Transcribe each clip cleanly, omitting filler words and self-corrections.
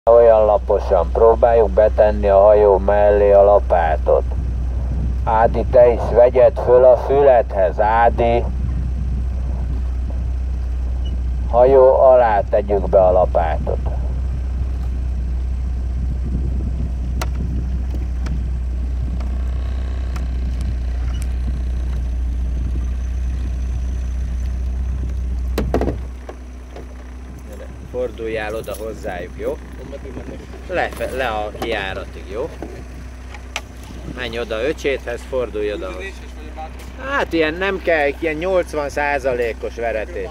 Olyan laposan próbáljuk betenni a hajó mellé a lapátot. Ádi, te is vegyed föl a fülethez, Ádi. Hajó alá tegyük be a lapátot. Forduljál oda hozzájuk, jó? Le a kijáratig, jó? Menj oda öcséthez, fordulj oda. Hát ilyen nem kell, ilyen 80%-os veretés.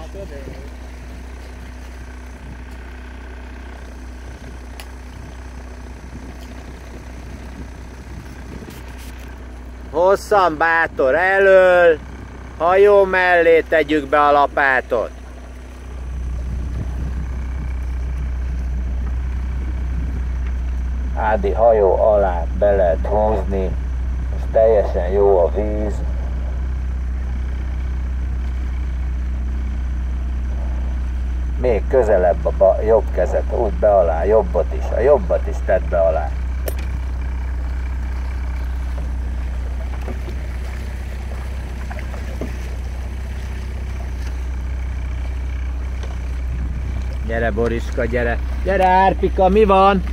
Hosszan, bátor, elől, hajó mellé tegyük be a lapátot. Ádi, hajó alá be lehet húzni, és teljesen jó a víz. Még közelebb a jobb kezet, úgy be alá, jobbat is, a jobbat is tedd be alá. Gyere Boriska, gyere! Gyere Árpika, mi van?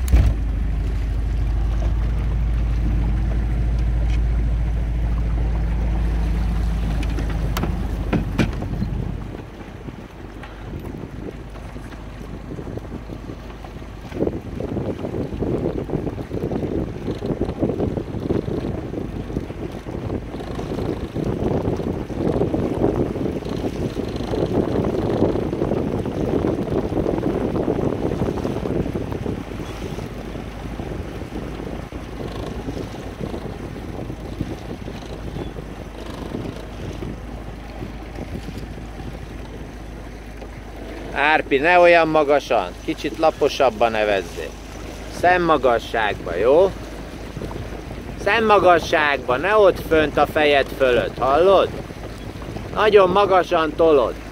Árpi, ne olyan magasan, kicsit laposabban nevezzél. Szemmagasságba, jó? Szemmagasságba, ne ott fönt a fejed fölött, hallod? Nagyon magasan tolod.